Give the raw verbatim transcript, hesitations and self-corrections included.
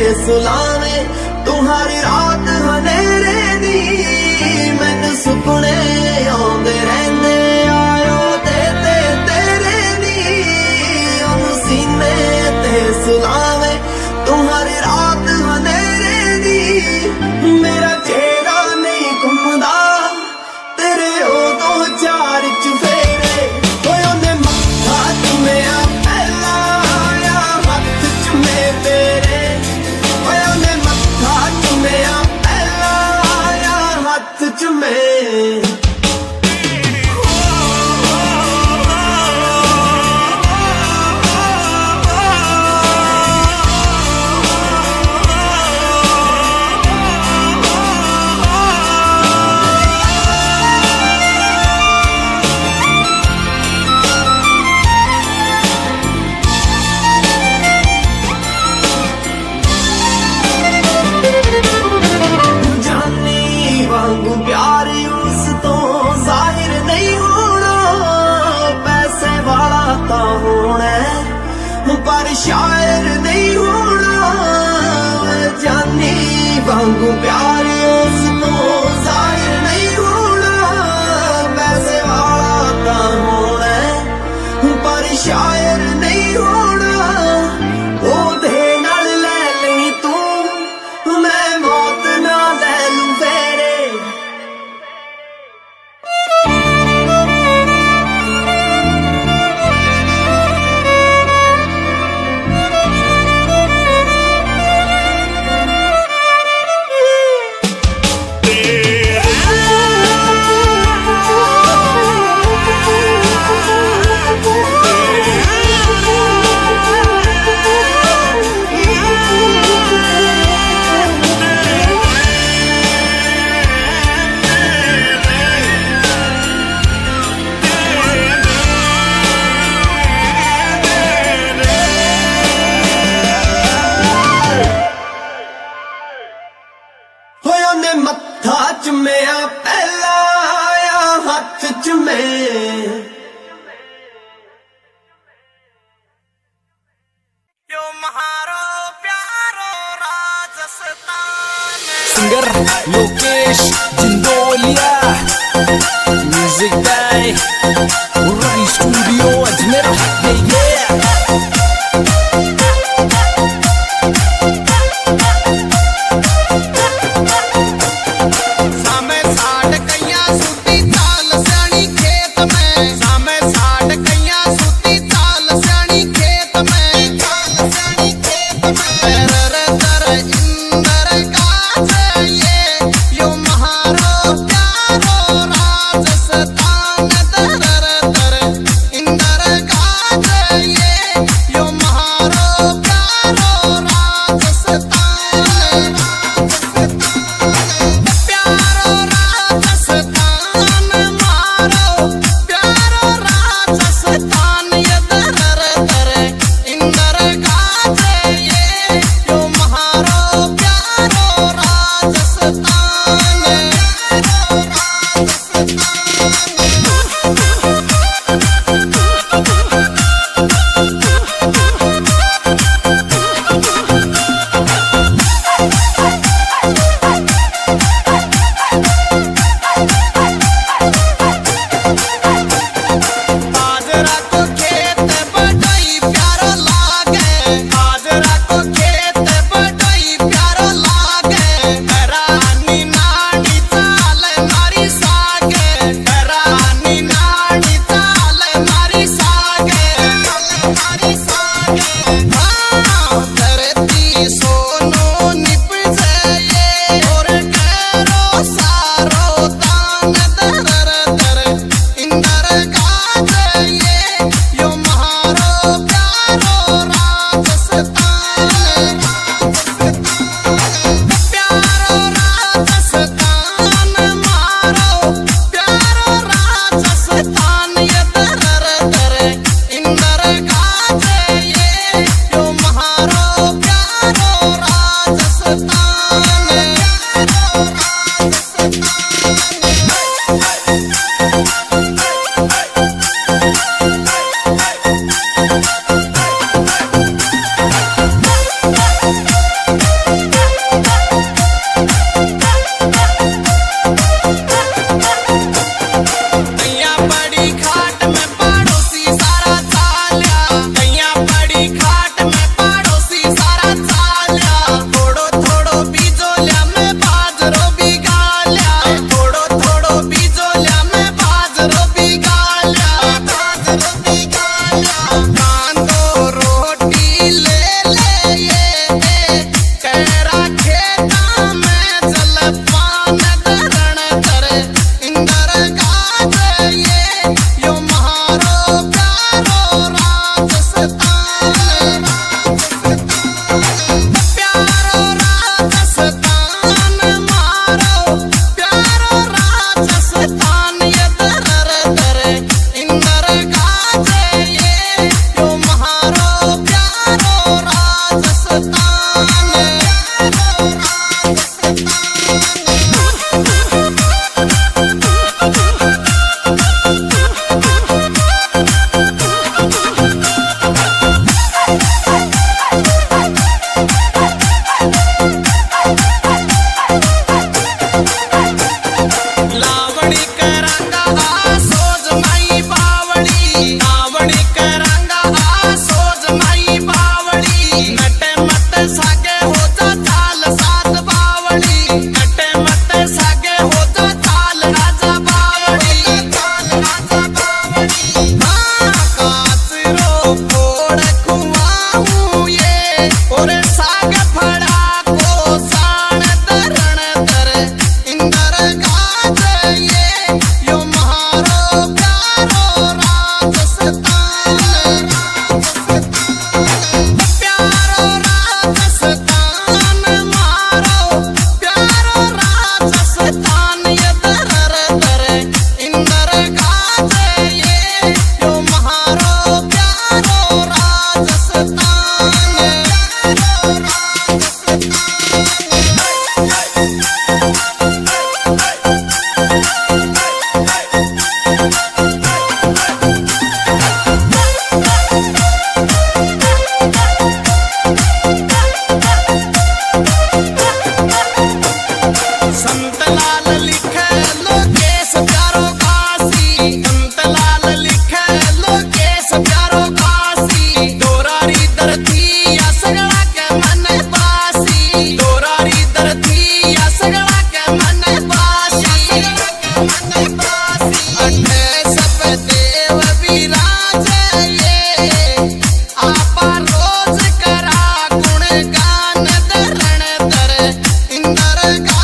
सुलावे तुम्हारी रात हनेरे दी मैनू सुपने आउंदे रहंदे आयो ते ते तेरे दी ओनू सीने ते सुलावे तुम्हारी रात हनेरे दी मेरा चेहरा नहीं घुमदा तेरे ओ दो चार चुफेरे ओए ओने मत्था चुमेया पहला आया हथ चुमे तेरे ओए ओने मत्था चुमेया पहला आया हथ चुमे प्यार उस तो जाहिर नहीं होना पैसे वाला तो होना पर शायर नहीं होना जानी वांगू प्यार उस तो जाहिर नहीं होना पैसे वाला तो होना पर शायर नहीं होना ओ दे नाल ले ली तू मैं मौत ना ले लूं फेरे मत्था चुमेया पहला आया हथ चुमे यो महारो प्यारो Rajasthan singer Lokesh Jindoliya music by उर्री स्टूडियो अजमेर यो महारो प्यार लगा